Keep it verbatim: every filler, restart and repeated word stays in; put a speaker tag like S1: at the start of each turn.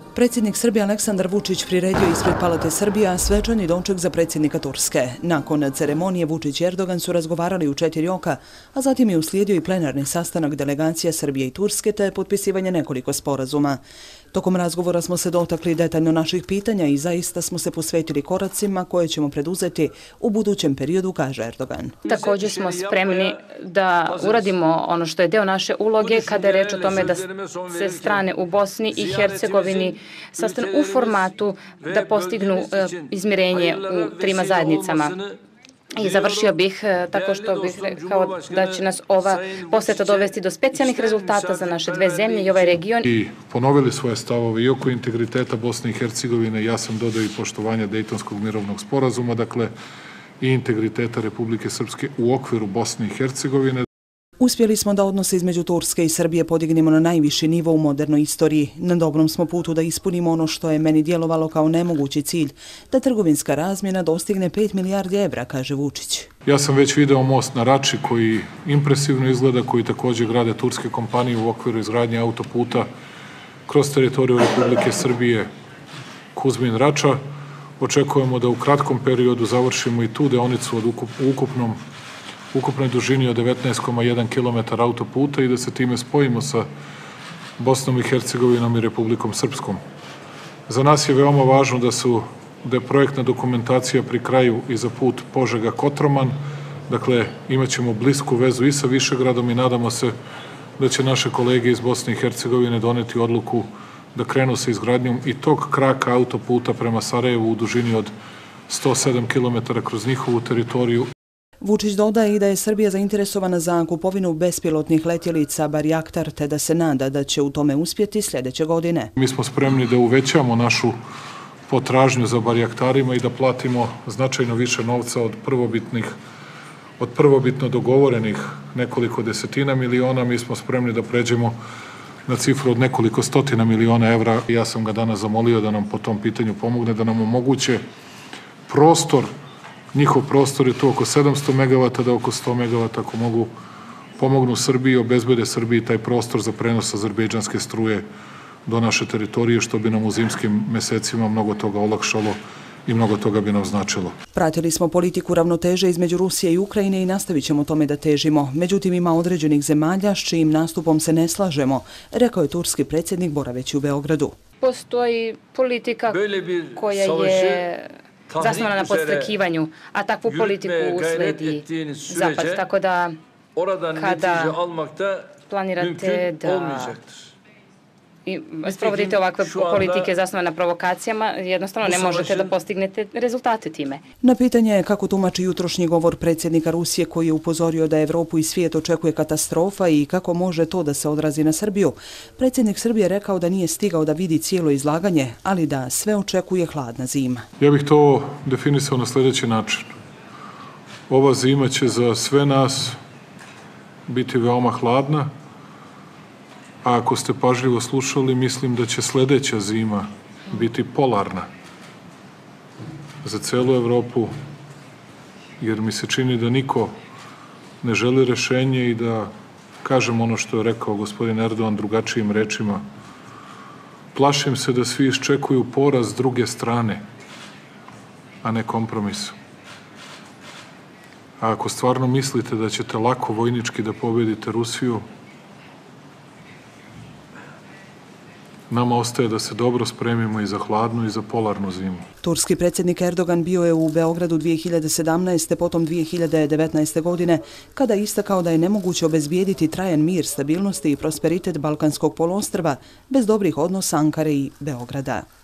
S1: Predsjednik Srbije Aleksandar Vučić priredio ispred Palate Srbija svečani doček za predsjednika Turske. Nakon ceremonije Vučić i Erdogan su razgovarali u četiri oka, a zatim je uslijedio i plenarni sastanak delegacija Srbije i Turske te potpisivanje nekoliko sporazuma. Tokom razgovora smo se dotakli detaljno naših pitanja i zaista smo se posvetili koracima koje ćemo preduzeti u budućem periodu, kaže Erdogan.
S2: Također smo spremni da uradimo ono što je deo naše uloge kada je reč o tome da se strane u Bosni i Hercegovini sastanu u formatu da postignu izmirenje u trima zajednicama. I završio bih tako što bih rekao da će nas ova posjeta dovesti do specijalnih rezultata za naše dve zemlje i ovaj region.
S3: I ponovili svoje stavove i oko integriteta Bosne i Hercegovine. Ja sam dodao i poštovanja Dejtonskog mirovnog sporazuma, dakle i integriteta Republike Srpske u okviru Bosne i Hercegovine.
S1: Uspjeli smo da odnose između Turske i Srbije podignemo na najviši nivo u modernoj istoriji. Na dobrom smo putu da ispunimo ono što je meni djelovalo kao nemogući cilj, da trgovinska razmjena dostigne pet milijardi evra, kaže Vučić.
S3: Ja sam već video most na Rači koji impresivno izgleda, koji također grade turske kompanije u okviru izgradnje autoputa kroz teritoriju Republike Srbije Kuzmin-Rača. Očekujemo da u kratkom periodu završimo i tu deonicu od ukupnom ukupnoj dužini od devetnaest zarez jedan kilometar autoputa i da se time spojimo sa Bosnom i Hercegovinom i Republikom Srpskom. Za nas je veoma važno da su da je projektna dokumentacija pri kraju i za put Požega-Kotroman. Dakle, imat ćemo blisku vezu i sa Višegradom i nadamo se da će naše kolege iz Bosne i Hercegovine doneti odluku da krenu sa izgradnjom i tog kraka autoputa prema Sarajevu u dužini od sto sedam kilometara kroz njihovu teritoriju.
S1: Vučić dodaje i da je Srbija zainteresovana za kupovinu bespilotnih letjelica Barjaktar, te da se nada da će u tome uspjeti sljedeće godine.
S3: Mi smo spremni da uvećamo našu potražnju za Barjaktarima i da platimo značajno više novca od prvobitnih, od prvobitno dogovorenih nekoliko desetina miliona. Mi smo spremni da pređemo na cifru od nekoliko stotina miliona evra. Ja sam ga danas zamolio da nam po tom pitanju pomogne, da nam omoguće prostor. Njihov prostor je to oko sedamsto megavata, da oko sto megavata, ako mogu, pomognu Srbiji, obezbede Srbiji taj prostor za prenos azerbejdžanske struje do naše teritorije, što bi nam u zimskim mesecima mnogo toga olakšalo i mnogo toga bi nam značilo.
S1: Pratili smo politiku ravnoteže između Rusije i Ukrajine i nastavit ćemo tome da težimo. Međutim, ima određenih zemalja s čijim nastupom se ne slažemo, rekao je turski predsjednik boraveći u Beogradu.
S2: Postoji politika koja je zasnovana na podstrekivanju, a takvu politiku usledi Zapad. Tako da kada planirate da sprovodite ovakve politike zasnovane na provokacijama, jednostavno ne možete da postignete rezultate time.
S1: Na pitanje kako tumači jutrošnji govor predsjednika Rusije koji je upozorio da Evropu i svijet očekuje katastrofa i kako može to da se odrazi na Srbiju, predsjednik Srbije rekao da nije stigao da vidi cijelo izlaganje, ali da sve očekuje hladna zima.
S3: Ja bih to definisao na sljedeći način. Ova zima će za sve nas biti veoma hladna, a ako ste pažljivo slušali, mislim da će sljedeća zima biti polarna za celu Evropu, jer mi se čini da niko ne želi rešenje i da kažem ono što je rekao gospodin Erdogan drugačijim rečima. Plašim se da svi iščekuju poraz s druge strane, a ne kompromis. A ako stvarno mislite da ćete lako vojnički da pobedite Rusiju, nama ostaje da se dobro spremimo i za hladnu i za polarnu zimu.
S1: Turski predsjednik Erdogan bio je u Beogradu dvije hiljade sedamnaeste. potom dvije hiljade devetnaeste. godine, kada je istakao da je nemoguće obezbijediti trajan mir, stabilnosti i prosperitet Balkanskog poluostrva bez dobrih odnosa Ankare i Beograda.